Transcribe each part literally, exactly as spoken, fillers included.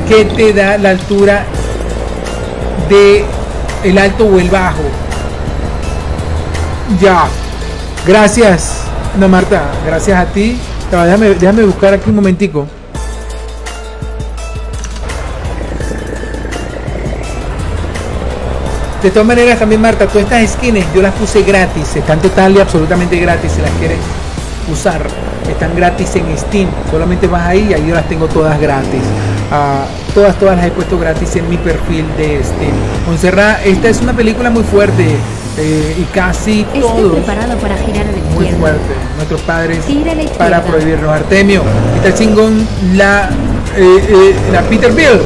que te da la altura de el alto o el bajo. Ya. Gracias, Ana Marta. Gracias a ti. Déjame, déjame buscar aquí un momentico. De todas maneras, también, Marta, todas estas skins yo las puse gratis. Están total y absolutamente gratis. Si las quieres usar, están gratis en Steam. Solamente vas ahí y ahí yo las tengo todas gratis. Uh, todas, todas las he puesto gratis en mi perfil de Steam. Montserrat, esta es una película muy fuerte. Eh, y casi Estoy todos preparado para girar a la izquierda. muy fuerte. Nuestros padres Gira a la izquierda. para prohibirnos. Artemio, está chingón la, eh, eh, la Peterbilt.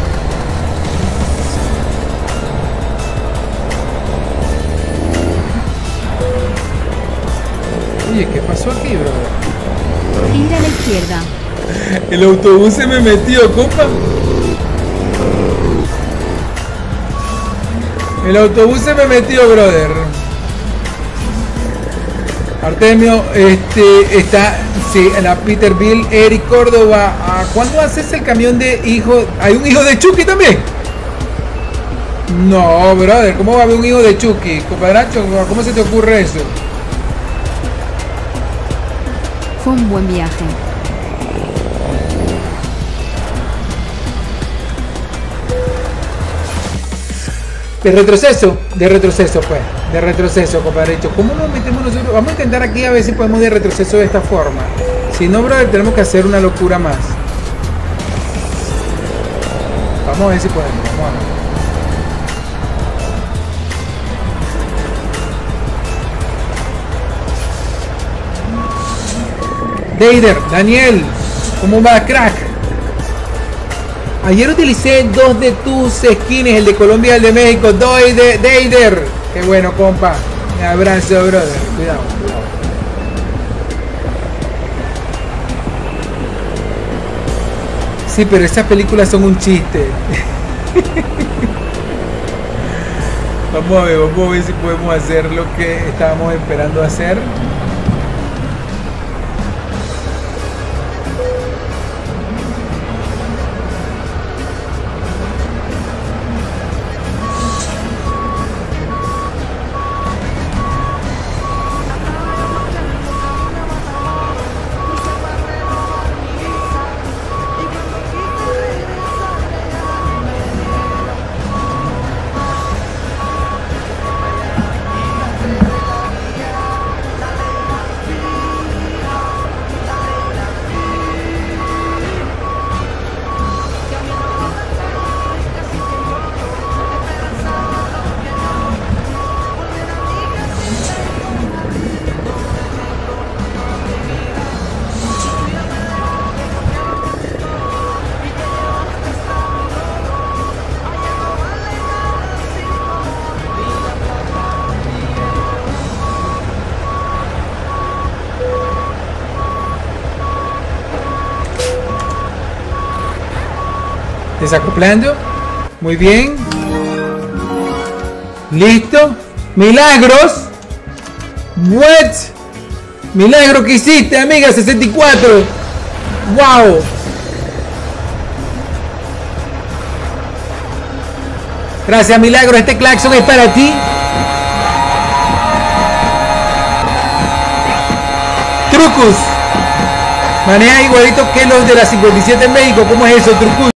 Oye, ¿qué pasó aquí, brother? Gira a la izquierda. El autobús se me metió, compa. El autobús se me metió, brother. Artemio, este, está, sí, la Peterbilt, Eric Córdoba. ¿Cuándo haces el camión de hijo? ¿Hay un hijo de Chucky también? No, brother, ¿cómo va a haber un hijo de Chucky? Compadраcho, ¿cómo se te ocurre eso? Fue un buen viaje. De retroceso, de retroceso pues, de retroceso, compadre. ¿Cómo nos metemos nosotros? Vamos a intentar aquí a ver si podemos de retroceso de esta forma. Si no, brother, tenemos que hacer una locura más. Vamos a ver si podemos, vamos a ver. Deider, Daniel, ¿cómo va, crack? Ayer utilicé dos de tus skins, el de Colombia y el de México. Doy de Deider. Qué bueno, compa. Un abrazo, brother. Cuidado, cuidado. Sí, pero esas películas son un chiste. Vamos a ver, vamos a ver si podemos hacer lo que estábamos esperando hacer. Desacoplando. Muy bien. Listo. Milagros. What? Milagro que hiciste, amiga. sesenta y cuatro. Wow. Gracias, Milagro. Este claxon es para ti. Trucus. Maneja igualito que los de la cincuenta y siete en México. ¿Cómo es eso, Trucus?